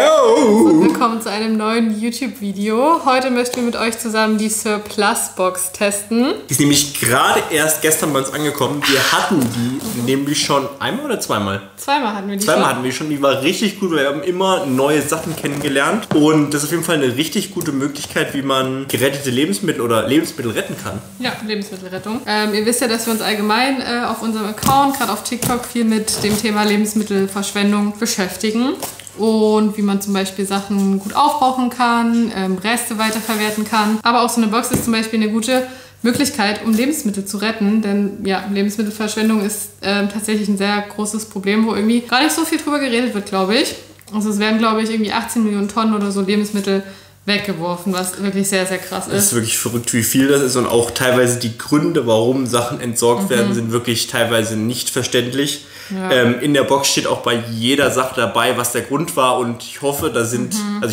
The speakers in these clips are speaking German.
Yo! Willkommen zu einem neuen YouTube-Video. Heute möchten wir mit euch zusammen die Surplus Box testen. Die ist nämlich gerade erst gestern bei uns angekommen. Wir hatten die nämlich schon einmal oder zweimal? Zweimal hatten wir die Zweimal hatten wir schon. Die war richtig gut. Wir haben immer neue Sachen kennengelernt. Und das ist auf jeden Fall eine richtig gute Möglichkeit, wie man gerettete Lebensmittel oder Lebensmittel retten kann. Ja, Lebensmittelrettung. Ihr wisst ja, dass wir uns allgemein auf unserem Account, gerade auf TikTok, viel mit dem Thema Lebensmittelverschwendung beschäftigen. Und wie man zum Beispiel Sachen gut aufbrauchen kann, Reste weiterverwerten kann. Aber auch so eine Box ist zum Beispiel eine gute Möglichkeit, um Lebensmittel zu retten. Denn ja, Lebensmittelverschwendung ist tatsächlich ein sehr großes Problem, wo irgendwie gar nicht so viel drüber geredet wird, glaube ich. Also es werden, glaube ich, irgendwie 18 Millionen Tonnen oder so Lebensmittel weggeworfen, was wirklich sehr, sehr krass ist. Das ist wirklich verrückt, wie viel das ist, und auch teilweise die Gründe, warum Sachen entsorgt werden, sind wirklich teilweise nicht verständlich. Ja. In der Box steht auch bei jeder Sache dabei, was der Grund war, und ich hoffe, da sind,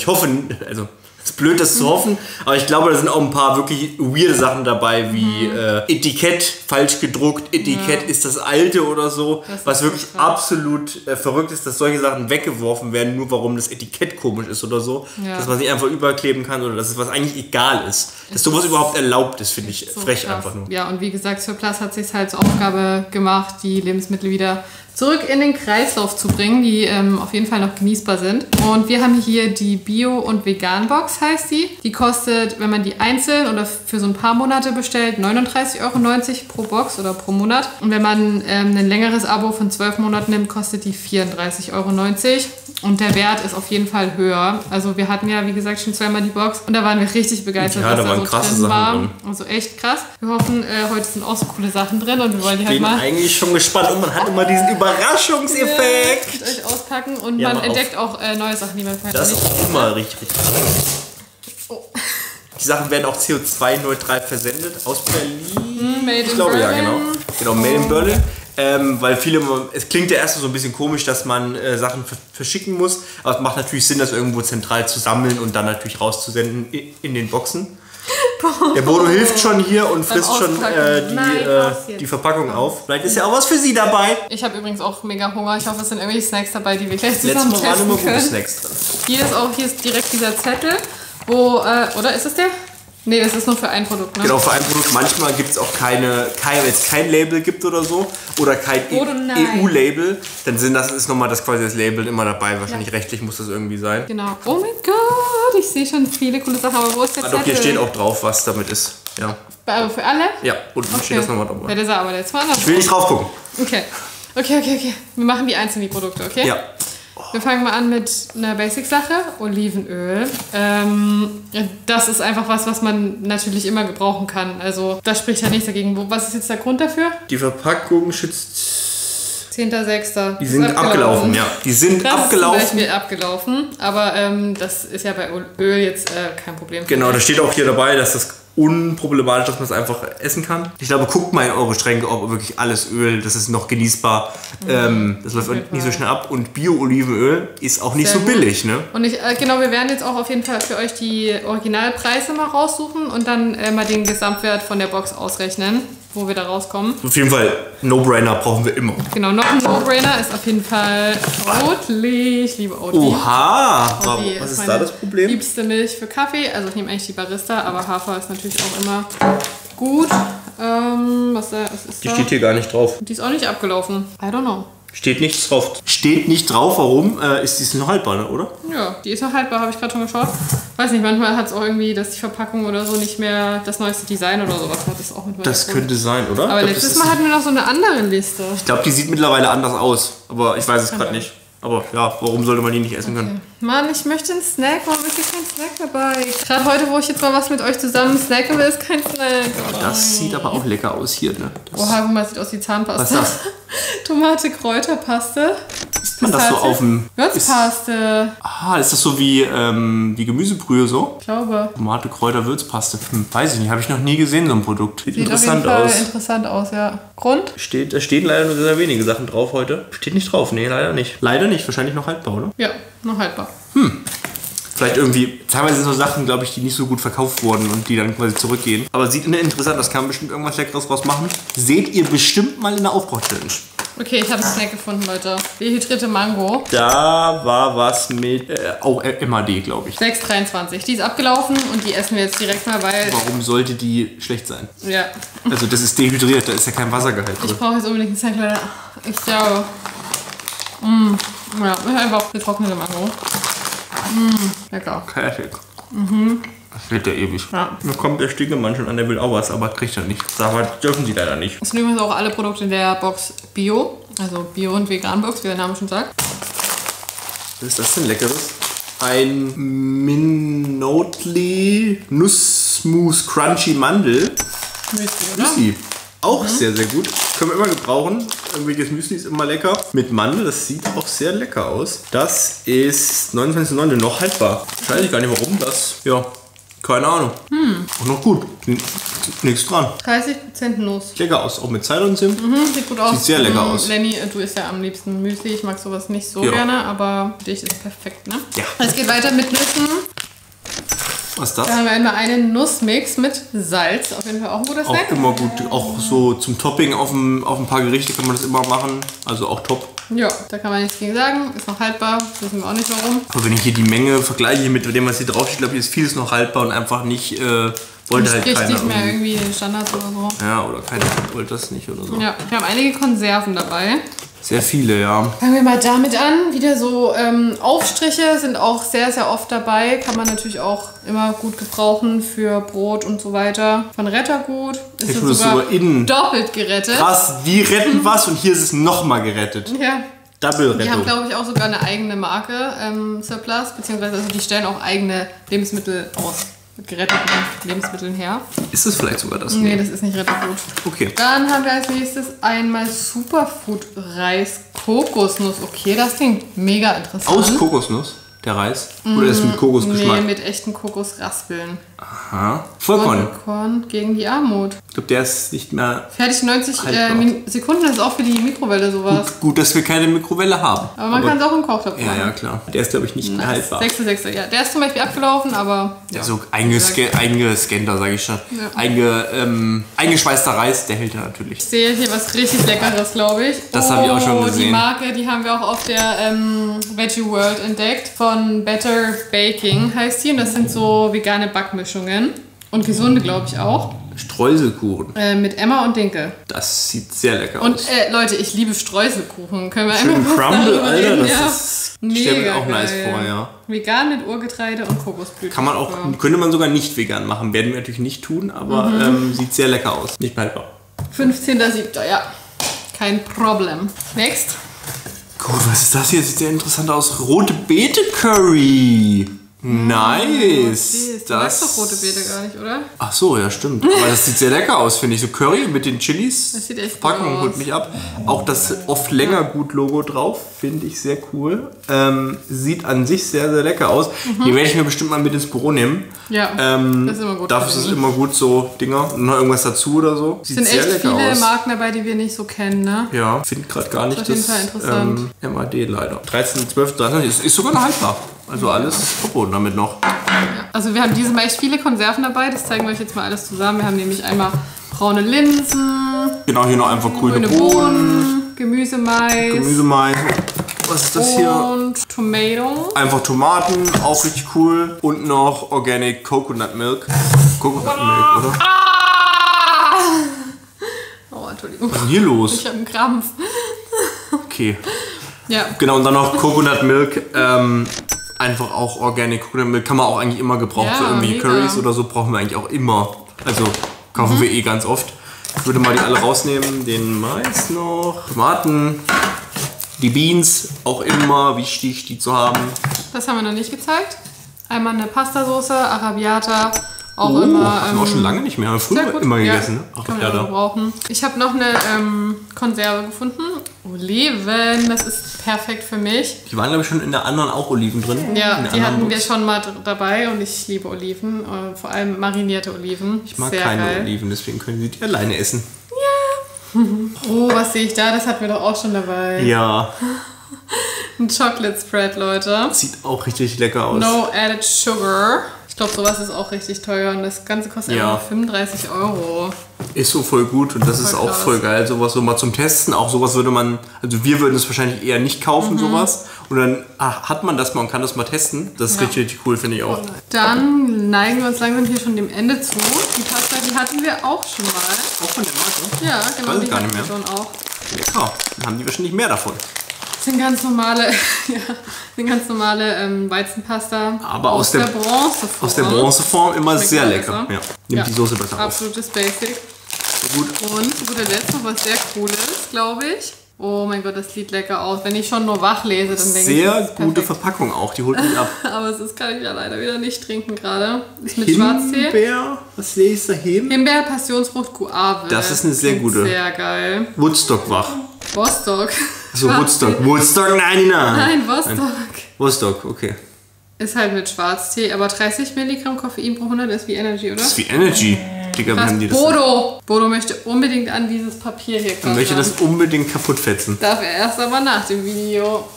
es ist blöd, das zu hoffen, aber ich glaube, da sind auch ein paar wirklich weirde Sachen dabei, wie Etikett falsch gedruckt, Etikett ist das alte oder so, was wirklich absolut verrückt ist, dass solche Sachen weggeworfen werden, nur warum das Etikett komisch ist oder so, dass man sich einfach überkleben kann oder dass es was eigentlich egal ist. Dass sowas überhaupt erlaubt ist, finde ich so frech krass. Einfach nur. Ja, und wie gesagt, Surplus hat sich halt zur Aufgabe gemacht, die Lebensmittel wieder zurück in den Kreislauf zu bringen, die auf jeden Fall noch genießbar sind. Und wir haben hier die Bio- und Vegan-Box, heißt die. Die kostet, wenn man die einzeln oder für so ein paar Monate bestellt, 39,90 € pro Box oder pro Monat. Und wenn man ein längeres Abo von 12 Monaten nimmt, kostet die 34,90 €. Und der Wert ist auf jeden Fall höher. Also wir hatten ja, wie gesagt, schon zweimal die Box und da waren wir richtig begeistert, was da so krasse drin war. Sachen drin. Also echt krass. Wir hoffen, heute sind auch so coole Sachen drin und wir wollen die halt mal... Ich bin eigentlich schon gespannt und man hat immer diesen Überraschungseffekt. Mit euch auspacken und man entdeckt auch neue Sachen, die man vorher nicht... Das ist immer richtig. Oh. Die Sachen werden auch CO2-neutral versendet aus Berlin. Made ich in glaube, Berlin. Ja, genau. Genau, Made in Berlin. Weil viele, es klingt ja erst so ein bisschen komisch, dass man Sachen verschicken muss, aber es macht natürlich Sinn, das irgendwo zentral zu sammeln und dann natürlich rauszusenden in den Boxen. Der Bodo hilft schon hier und frisst schon die Verpackung auf. Vielleicht ist ja auch was für sie dabei. Ich habe übrigens auch mega Hunger. Ich hoffe, es sind irgendwelche Snacks dabei, die wir gleich zusammen testen können. Letztes Mal waren immer gute Snacks drin. Hier ist direkt dieser Zettel, wo, oder ist es der? Nee, das ist nur für ein Produkt, ne? Genau, für ein Produkt. Manchmal gibt es auch wenn es kein Label gibt oder so, oder kein EU-Label, dann ist nochmal quasi das Label immer dabei. Wahrscheinlich rechtlich muss das irgendwie sein. Genau. Oh mein Gott, ich sehe schon viele coole Sachen, aber wo ist der Zettel? Hier steht auch drauf, was damit ist. Ja. Aber für alle? Ja, unten steht das nochmal dabei. Ja, der sah aber jetzt mal anders. Ich will nicht drauf gucken. Okay. Wir machen die einzelnen Produkte, okay? Ja. Wir fangen mal an mit einer Basic-Sache, Olivenöl. Das ist einfach was man natürlich immer gebrauchen kann. Also das spricht ja nichts dagegen. Was ist jetzt der Grund dafür? Die Verpackung schützt... 10.06. Die sind abgelaufen, ja. Die sind abgelaufen. Das ist zum Beispiel abgelaufen. Aber das ist ja bei Öl jetzt kein Problem. Genau, da steht auch hier dabei, dass das unproblematisch, dass man es einfach essen kann. Ich glaube, guckt mal in eure Schränke, ob wirklich alles Öl, das ist noch genießbar. Das läuft nicht so schnell ab. Und Bio-Olivenöl ist auch nicht so billig, ne? Und wir werden jetzt auch auf jeden Fall für euch die Originalpreise mal raussuchen und dann mal den Gesamtwert von der Box ausrechnen, wo wir da rauskommen. Auf jeden Fall, No-Brainer brauchen wir immer. Genau, noch ein No-Brainer ist auf jeden Fall Oatly. Ich liebe Oatly. Oha! Was ist da das Problem? Liebste Milch für Kaffee. Also ich nehme eigentlich die Barista, aber Hafer ist natürlich auch immer gut. Was ist die steht hier gar nicht drauf. Die ist auch nicht abgelaufen. I don't know. Steht nichts drauf. Steht nicht drauf, warum? Ist die noch haltbar, ne, oder? Ja, die ist noch haltbar, habe ich gerade schon geschaut. Weiß nicht, manchmal hat es auch irgendwie, dass die Verpackung oder so nicht mehr das neueste Design oder sowas hat. Das auch mit das könnte sein, oder? Aber letztes Mal hatten wir noch so eine andere Liste. Ich glaube, die sieht mittlerweile anders aus. Aber ich weiß es gerade nicht. Aber ja, warum sollte man die nicht essen können? Mann, ich möchte einen Snack. Warum ist hier kein Snack dabei? Gerade heute, wo ich jetzt mal was mit euch zusammen snacken will, ist kein Snack. Oh, das sieht aber auch lecker aus hier, ne? Oha, guck mal, das sieht aus wie Zahnpasta. Was ist das? Tomate, Kräuterpaste. Isst man das so auf dem... Würzpaste. Ist das so wie die Gemüsebrühe so? Ich glaube. Tomate, Kräuter, Würzpaste. Weiß ich nicht, habe ich noch nie gesehen, so ein Produkt. Sieht interessant aus. Sieht interessant aus, ja. Grund? Da stehen leider nur sehr wenige Sachen drauf heute. Steht nicht drauf, nee, leider nicht. Leider nicht, wahrscheinlich noch haltbar, oder? Ja, noch haltbar. Vielleicht irgendwie, teilweise sind so Sachen, glaube ich, die nicht so gut verkauft wurden und die dann quasi zurückgehen. Aber sieht interessant, das kann man bestimmt irgendwas Leckeres draus machen. Seht ihr bestimmt mal in der Aufbau-Challenge. Okay, ich habe einen Snack gefunden, Leute. Dehydrierte Mango. Da war was mit auch MAD, glaube ich. 6,23. Die ist abgelaufen und die essen wir jetzt direkt mal, weil... Warum sollte die schlecht sein? Ja. Also das ist dehydriert, da ist ja kein Wassergehalt drin. Ich brauche jetzt unbedingt einen Snack, Leute. Ich glaube... Ja, einfach getrocknete Mango. Lecker. Fertig. Das wird ja ewig. Ja. Da kommt der Stinkemann schon an, der will auch was, aber kriegt er nicht. Da dürfen die leider nicht. Das sind übrigens auch alle Produkte in der Box Bio. Also Bio- und Vegan-Box, wie der Name schon sagt. Was ist das denn Leckeres? Ein Minotli Nussmus Crunchy Mandel. Müsli, oder? Müsli. Auch sehr, sehr gut. Können wir immer gebrauchen. Irgendwelches Müsli ist immer lecker. Mit Mandel, das sieht auch sehr lecker aus. Das ist 29,9 noch haltbar. Weiß ich gar nicht, warum das. Ja, keine Ahnung. Auch noch gut. Nichts dran. 30% Nuss. Sieht lecker aus. Auch mit Zeit und Zimt. Sieht gut aus. Sieht sehr lecker aus. Lenny, du isst ja am liebsten Müsli. Ich mag sowas nicht so Ja. gerne, aber für dich ist es perfekt, ne? Ja. Es geht weiter mit Nüssen. Was ist das? Da haben wir einmal einen Nussmix mit Salz. Auf jeden Fall auch ein guter Snack. Auch immer gut. Auch so zum Topping auf ein paar Gerichte kann man das immer machen. Also auch top. Ja, da kann man nichts gegen sagen. Ist noch haltbar. Wissen wir auch nicht warum. Aber wenn ich hier die Menge vergleiche mit dem, was hier draufsteht, glaube ich, ist vieles noch haltbar und einfach nicht, wollte halt Spricht keiner. nicht mehr irgendwie den Standards oder so. Ja, oder keiner wollte das nicht oder so. Ja, wir haben einige Konserven dabei. Sehr viele, ja. Fangen wir mal damit an. Wieder so Aufstriche sind auch sehr, sehr oft dabei. Kann man natürlich auch immer gut gebrauchen für Brot und so weiter. Von Rettergut ist Jetzt es wurde es sogar sogar innen. doppelt gerettet. Krass, die retten was und hier ist es nochmal gerettet. Ja. Double Die haben, Rettung. glaube ich, auch sogar eine eigene Marke, Surplus, beziehungsweise also die stellen auch eigene Lebensmittel aus. Mit geretteten Lebensmitteln her. Ist es vielleicht sogar das? Nee, das ist nicht Rettergut. Okay. Dann haben wir als nächstes einmal Superfood Reis Kokosnuss. Okay, das klingt mega interessant. Aus Kokosnuss, der Reis? Oder ist es mit Kokosgeschmack? Nee, mit echten Kokosraspeln. Aha. Vollkorn. Vollkorn gegen die Armut. Ich glaube, der ist nicht mehr... Fertig 90 Haltbar. Sekunden, das ist auch für die Mikrowelle sowas. Gut, dass wir keine Mikrowelle haben. Aber man kann es auch im Kochtopf machen. Ja, klar. Der ist, glaube ich, nicht mehr haltbar. 6,6. Ja, der ist zum Beispiel abgelaufen, aber... Ja. So eingescannter, sage ich schon. Ja. Eingeschweißter Reis, der hält ja natürlich. Ich sehe hier was richtig Leckeres, glaube ich. Das habe ich auch schon gesehen. Die Marke, die haben wir auch auf der Veggie World entdeckt. Von Better Baking heißt die. Und das sind so vegane Backmischungen. Und gesunde, glaube ich, auch. Streuselkuchen. Mit Emma und Dinkel. Das sieht sehr lecker Und aus. Leute, ich liebe Streuselkuchen. Können wir Schön einmal kurz Crumble, darüber Alter. reden? Das stelle mir auch Mega nice geil. vor, ja. Vegan mit Urgetreide und Kokosblüten. Kann man auch, könnte man sogar nicht vegan machen. Werden wir natürlich nicht tun, aber sieht sehr lecker aus. Nicht mehr haltbar. 15.07. Ja. Kein Problem. Next. Gut, was ist das hier? Sieht sehr interessant aus. Rote Beete Curry. Nice. Du magst doch rote Beete gar nicht, oder? Ach so, ja, stimmt. Aber das sieht sehr lecker aus, finde ich. So Curry mit den Chilis. Das sieht echt Packung gut holt aus. mich ab. Auch das oft länger gut Logo drauf. Finde ich sehr cool. Sieht an sich sehr, sehr lecker aus. Die werde ich mir bestimmt mal mit ins Büro nehmen. Ja, das ist immer gut. Dafür ist es immer gut, so Dinger. Noch irgendwas dazu oder so. Sieht Es sind sehr echt lecker viele aus. Marken dabei, die wir nicht so kennen, ne? Ja, finde gerade gar nicht Auf jeden Fall interessant. MAD leider. 13, 12, 13 ist sogar noch haltbar. Also alles Popo damit noch. Also wir haben diesmal echt viele Konserven dabei. Das zeigen wir euch jetzt mal alles zusammen. Wir haben nämlich einmal braune Linsen, Genau, hier noch einfach grüne grüne Bohnen, Bohnen, Gemüsemais Gemüsemais. Was ist das hier? und Tomato. Einfach Tomaten, auch richtig cool. Und noch Organic Coconut Milk. Coconut Milk, oder? Ah! Oh, Entschuldigung. Was ist denn hier los? Ich habe einen Krampf. Okay. Ja, Genau, und dann noch Coconut Milk. Einfach auch Organic Coconut Milk. Kann man auch eigentlich immer gebrauchen. Ja, Für irgendwie mega. Currys oder so brauchen wir eigentlich auch immer. Also kaufen wir eh ganz oft. Ich würde mal die alle rausnehmen. Den Mais noch. Tomaten. Die Beans. Auch immer wichtig, die zu haben. das haben wir noch nicht gezeigt. Einmal eine Pastasauce, Arrabbiata. Auch immer. Hatten wir auch schon lange nicht mehr. Haben wir Sehr früher gut. immer Ja, gegessen. Ne? kann man auch gebrauchen. Ich habe noch eine Konserve gefunden. Oliven, das ist perfekt für mich. Die waren, glaube ich, schon in der anderen auch Oliven drin. Ja, in der die anderen hatten wir Box. schon mal dabei und ich liebe Oliven. Vor allem marinierte Oliven. Ich mag Sehr keine geil. Oliven, deswegen können Sie die alleine essen. Oh, was sehe ich da? Das hatten wir doch auch schon dabei. Ja, Ein Chocolate Spread, Leute. sieht auch richtig lecker aus. No added sugar. Ich glaube, sowas ist auch richtig teuer und das Ganze kostet einfach 35 €. Ist so voll gut und das ist auch voll geil. Sowas so mal zum Testen. Auch sowas würde man, also wir würden es wahrscheinlich eher nicht kaufen, sowas. Und dann hat man das mal und kann das mal testen. Das ist richtig, richtig cool, finde ich auch. Dann neigen wir uns langsam hier schon dem Ende zu. Die Pasta, die hatten wir auch schon mal. Auch von der Marke? Ja, genau, weiß die gar hatten nicht wir mehr. schon auch. Lecker. Dann haben die wahrscheinlich mehr davon. Das sind ganz normale, Weizenpasta. Aber aus der Bronzeform. Aus der Bronzeform immer Schmeckt sehr auch lecker. besser. Ja. Nimmt die Soße besser auf. Absolutes Basic. Gut. Und zu guter Letzt noch was sehr Cooles, glaube ich. Oh mein Gott, das sieht lecker aus. Wenn ich schon nur wach lese, dann denke ich, sehr das ist gute perfekt. Verpackung auch, die holt mich ab. Aber das kann ich ja leider wieder nicht trinken gerade. Ist mit Schwarztee. Himbeer, was lese ich da hin? Himbeer, Passionsfrucht, Guave. Das ist eine sehr gute. Sehr geil. Woodstock wach. Bostock. Achso, Woodstock. Woodstock, nein. Nein, Bostock. Woodstock, okay. Ist halt mit Schwarztee, aber 30 Milligramm Koffein pro 100 ist wie Energy, oder? Das ist wie Energy. Digga, wie haben die das? Bodo möchte unbedingt an dieses Papier hier Ich kommen. möchte das unbedingt kaputt fetzen. Darf er erst aber nach dem Video.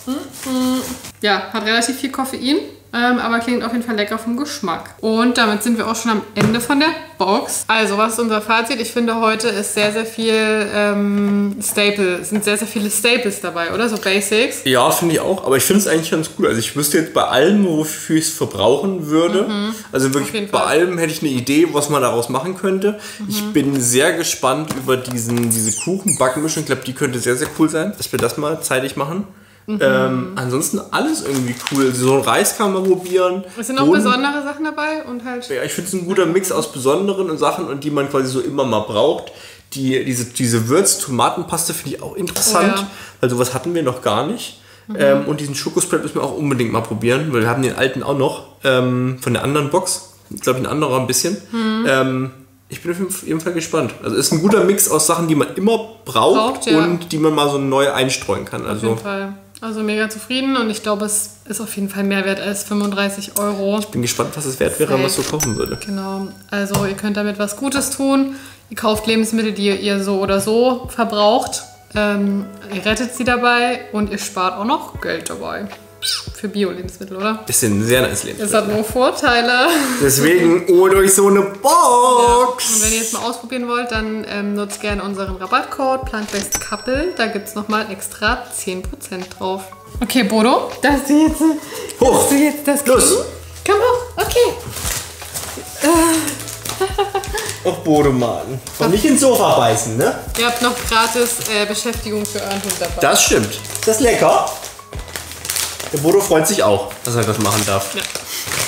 Ja, hat relativ viel Koffein, aber klingt auf jeden Fall lecker vom Geschmack. Und damit sind wir auch schon am Ende von der Box. Also, was ist unser Fazit? Ich finde, heute ist sehr, sehr viel sind sehr, sehr viele Staples dabei, oder? So Basics. Ja, finde ich auch. Aber ich finde es eigentlich ganz cool. Also ich wüsste jetzt bei allem, wofür ich es verbrauchen würde. Also wirklich bei allem hätte ich eine Idee, was man daraus machen könnte. Ich bin sehr gespannt über diese Kuchenbackmischung. Ich glaube, die könnte sehr, sehr cool sein, dass wir das mal zeitig machen. Ansonsten alles irgendwie cool. So ein Reis kann man probieren. Es sind auch besondere Sachen dabei und halt. Ja, ich finde es ein guter Mix aus besonderen Sachen und die man quasi so immer mal braucht. Diese Würz-Tomatenpaste finde ich auch interessant, weil sowas hatten wir noch gar nicht. Und diesen Schokospread müssen wir auch unbedingt mal probieren, weil wir haben den alten auch noch von der anderen Box. Ich glaube, ein anderer ein bisschen. Ich bin auf jeden Fall gespannt. Also es ist ein guter Mix aus Sachen, die man immer braucht und die man mal so neu einstreuen kann. Auf jeden Fall. Also mega zufrieden und ich glaube, es ist auf jeden Fall mehr wert als 35 €. Ich bin gespannt, was es wert wäre, wenn man es so kaufen würde. Genau. Also ihr könnt damit was Gutes tun. Ihr kauft Lebensmittel, die ihr so oder so verbraucht. Ihr rettet sie dabei und ihr spart auch noch Geld dabei. Für Bio-Lebensmittel, oder? Das sind sehr nice Lebensmittel. Es hat nur Vorteile. Deswegen holt euch so eine Box. Ja. Und wenn ihr es mal ausprobieren wollt, dann nutzt gerne unseren Rabattcode PlantBestCouple. Da gibt es nochmal extra 10% drauf. Okay, Bodo, darfst du jetzt das kriegen? Los. Komm hoch, okay. Ach, Bodo, Mann. Und nicht ins Sofa beißen, ne? Ihr habt noch gratis Beschäftigung für euren Hund dabei. Das stimmt. Ist das lecker? Der Bodo freut sich auch, dass er das machen darf. Ja.